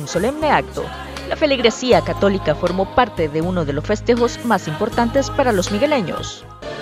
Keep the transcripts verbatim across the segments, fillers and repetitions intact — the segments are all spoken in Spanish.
un solemne acto. La feligresía católica formó parte de uno de los festejos más importantes para los migueleños.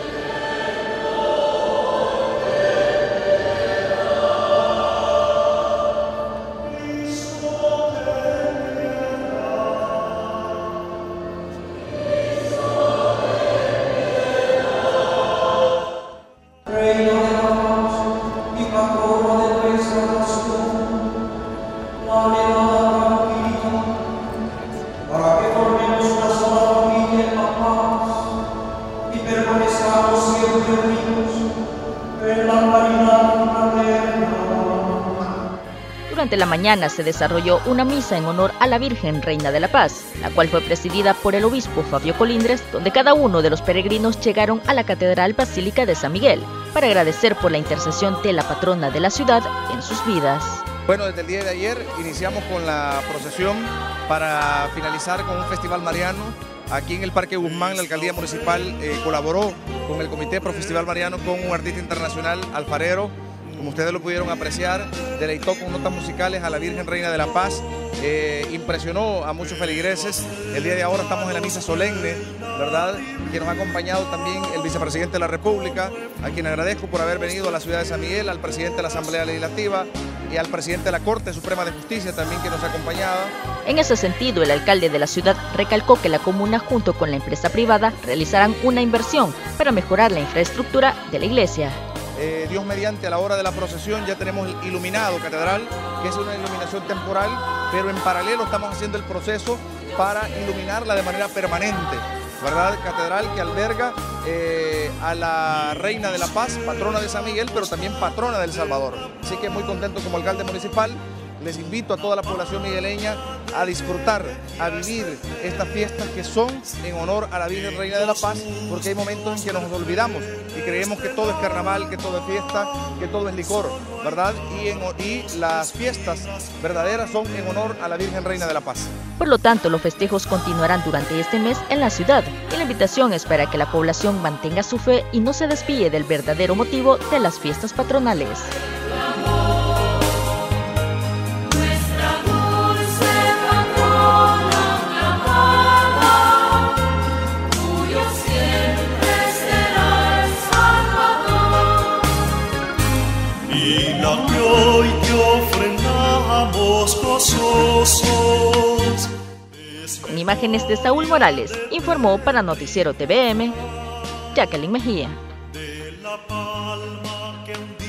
Durante la mañana se desarrolló una misa en honor a la Virgen Reina de la Paz, la cual fue presidida por el obispo Fabio Colindres, donde cada uno de los peregrinos llegaron a la Catedral Basílica de San Miguel para agradecer por la intercesión de la patrona de la ciudad en sus vidas. Bueno, desde el día de ayer iniciamos con la procesión para finalizar con un festival mariano. Aquí en el Parque Guzmán, la alcaldía municipal eh, colaboró con el Comité Pro Festival Mariano con un artista internacional, alfarero. Como ustedes lo pudieron apreciar, deleitó con notas musicales a la Virgen Reina de la Paz, eh, impresionó a muchos feligreses. El día de ahora estamos en la misa solemne, ¿verdad? Que nos ha acompañado también el vicepresidente de la República, a quien agradezco por haber venido a la ciudad de San Miguel, al presidente de la Asamblea Legislativa y al presidente de la Corte Suprema de Justicia también, que nos acompañaba. En ese sentido, el alcalde de la ciudad recalcó que la comuna junto con la empresa privada realizarán una inversión para mejorar la infraestructura de la iglesia. Eh, Dios mediante, a la hora de la procesión ya tenemos iluminado Catedral, que es una iluminación temporal, pero en paralelo estamos haciendo el proceso para iluminarla de manera permanente, ¿verdad? Catedral que alberga eh, a la Reina de la Paz, patrona de San Miguel, pero también patrona del Salvador. Así que muy contento como alcalde municipal. Les invito a toda la población migueleña a disfrutar, a vivir estas fiestas que son en honor a la Virgen Reina de la Paz, porque hay momentos en que nos olvidamos y creemos que todo es carnaval, que todo es fiesta, que todo es licor, ¿verdad? Y, en, y las fiestas verdaderas son en honor a la Virgen Reina de la Paz. Por lo tanto, los festejos continuarán durante este mes en la ciudad y la invitación es para que la población mantenga su fe y no se desvíe del verdadero motivo de las fiestas patronales. Y la que hoy te ofrendamos gozosos. Con imágenes de Saúl Morales, informó para Noticiero T V M, Jacqueline Mejía. De la palma que un día